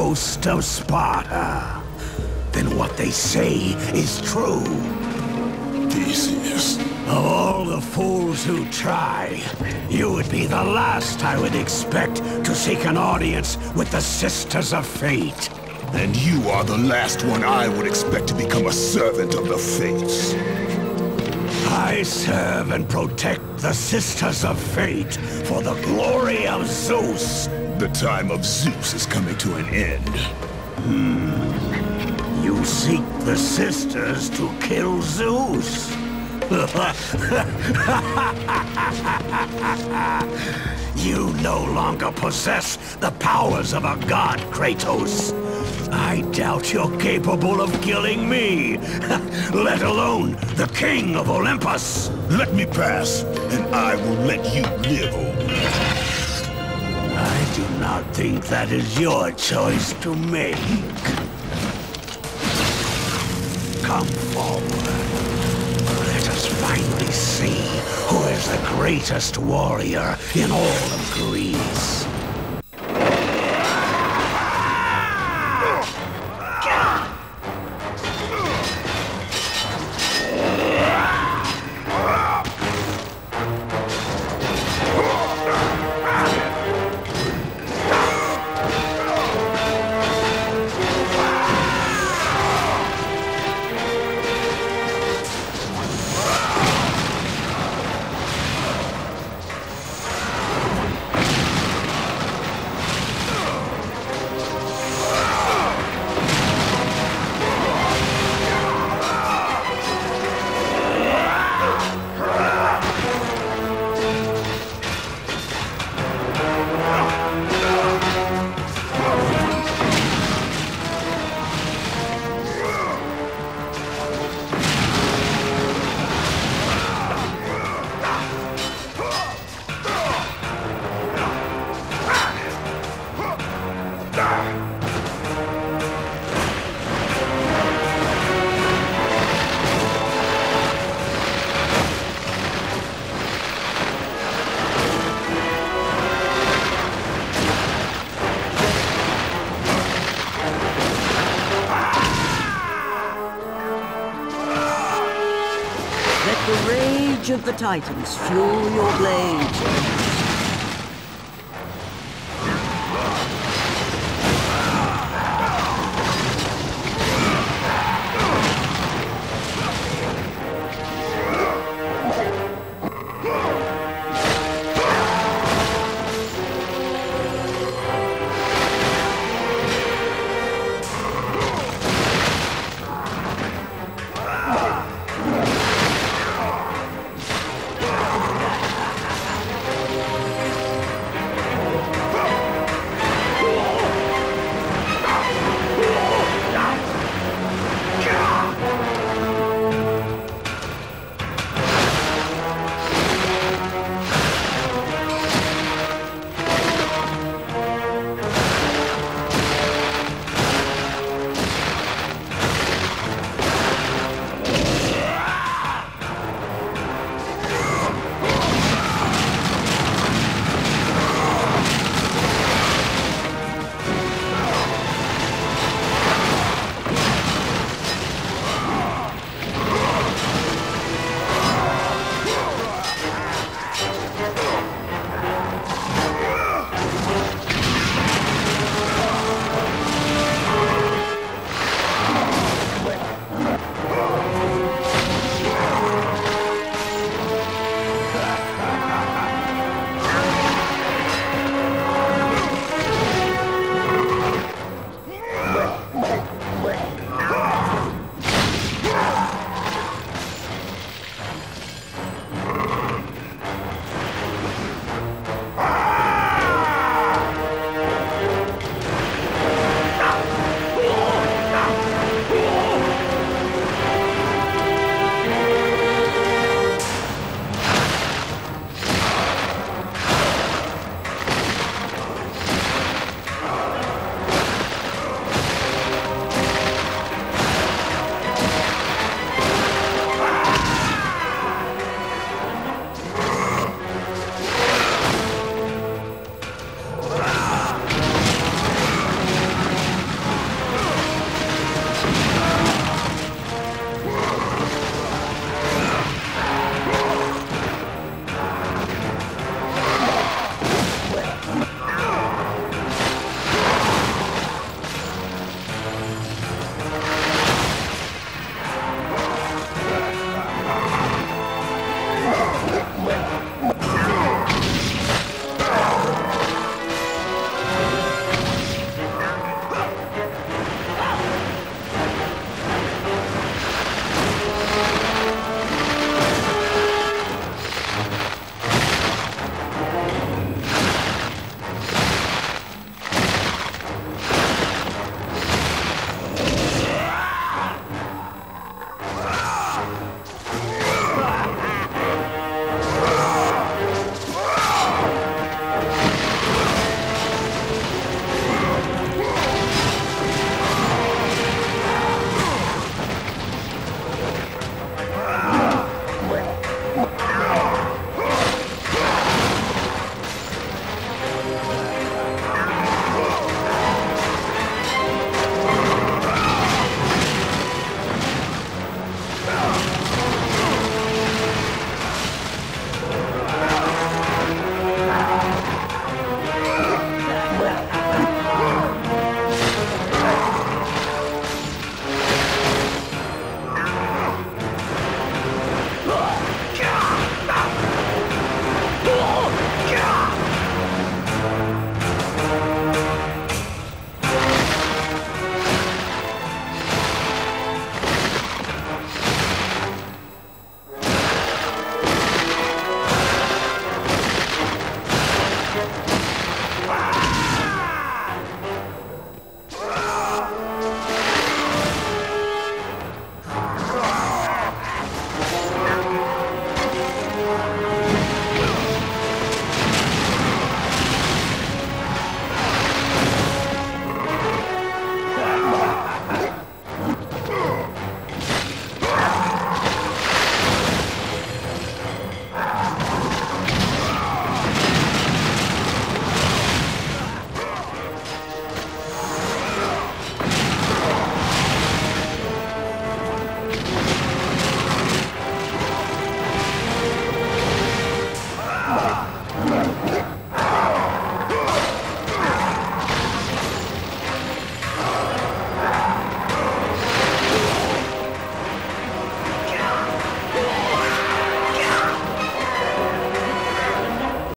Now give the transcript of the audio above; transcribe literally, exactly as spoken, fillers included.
ghost of Sparta. Then what they say is true. Theseus. Of all the fools who try, you would be the last I would expect to seek an audience with the Sisters of Fate. And you are the last one I would expect to become a servant of the Fates. I serve and protect the Sisters of Fate for the glory of Zeus. The time of Zeus is coming to an end. Hmm. You seek the Sisters to kill Zeus? You no longer possess the powers of a god, Kratos. I doubt you're capable of killing me, let alone the king of Olympus. Let me pass, and I will let you live. I do not think that is your choice to make. Come forward. Let us finally see who is the greatest warrior in all of Greece. Let the rage of the Titans fuel your blades.